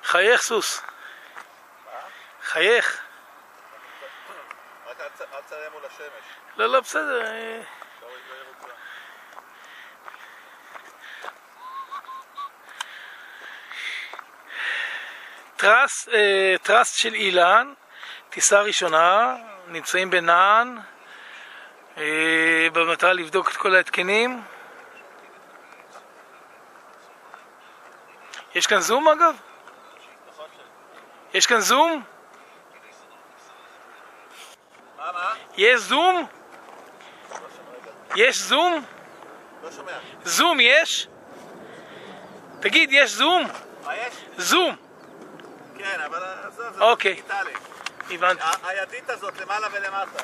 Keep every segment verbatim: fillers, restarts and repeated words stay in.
חייך סוס. חייך. רק אל תצלם מול השמש. לא, לא, בסדר. טרס, טרס של אילן, טיסה ראשונה, נמצאים בנען, במטרה לבדוק את כל ההתקנים. יש כאן זום אגב? יש כאן זום? מה, מה? יש זום? יש זום? לא שומע. זום יש? תגיד, יש זום? מה יש? זום. כן, אבל זה אוקיי. דיגיטלי. הבנתי. הידית הזאת למעלה ולמטה.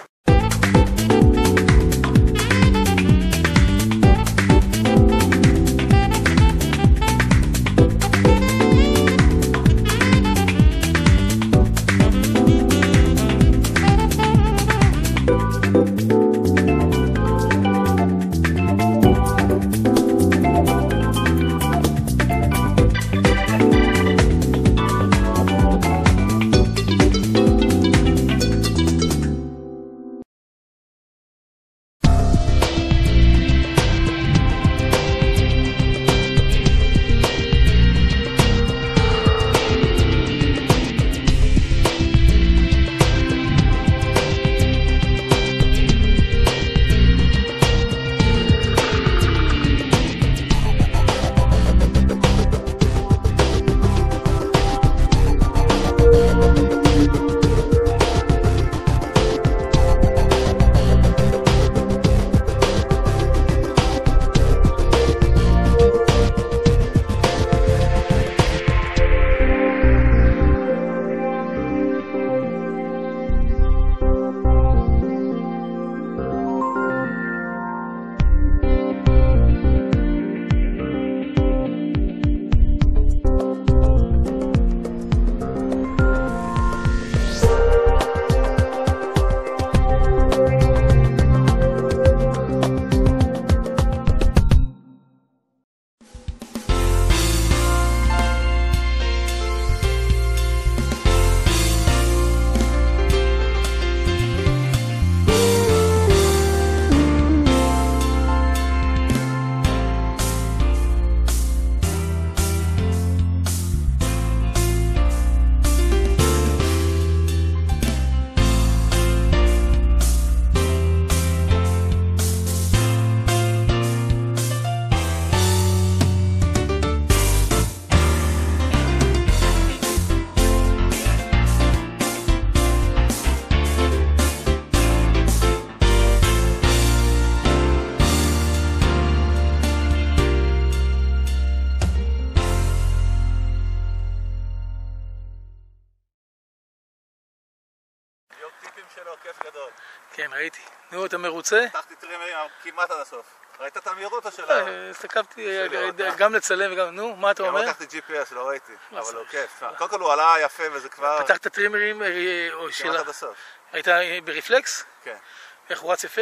שלו, כיף גדול. כן, ראיתי. נו, אתה מרוצה? פתחתי טרימרים כמעט עד הסוף. ראית את המהירות שלה? הסתכלתי גם לצלם וגם, נו, מה אתה אומר? גם לקחתי ג'י פי אס, לא ראיתי, אבל הוא כיף. קודם כל הוא עלה יפה וזה כבר... פתחת טרימרים כמעט עד הסוף. היית ברפלקס? כן. איך הוא רץ יפה?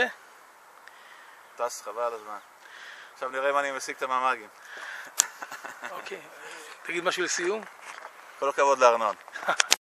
טס, חבל על הזמן. עכשיו נראה אם אני משיג את המאמגים. אוקיי. תגיד משהו לסיום? כל הכבוד לארנון.